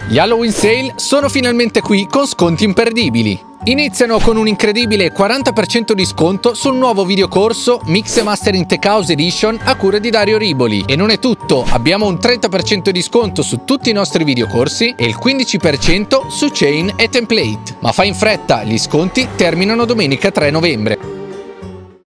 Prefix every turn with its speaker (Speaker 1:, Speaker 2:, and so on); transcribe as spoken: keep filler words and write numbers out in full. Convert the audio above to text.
Speaker 1: Gli Halloween Sale sono finalmente qui con sconti imperdibili. Iniziano con un incredibile quaranta per cento di sconto sul nuovo videocorso Mix e Mastering Tech House Edition a cura di Dario Riboli. E non è tutto, abbiamo un trenta per cento di sconto su tutti i nostri videocorsi e il quindici per cento su Chain e Template. Ma fai in fretta, gli sconti terminano domenica tre novembre.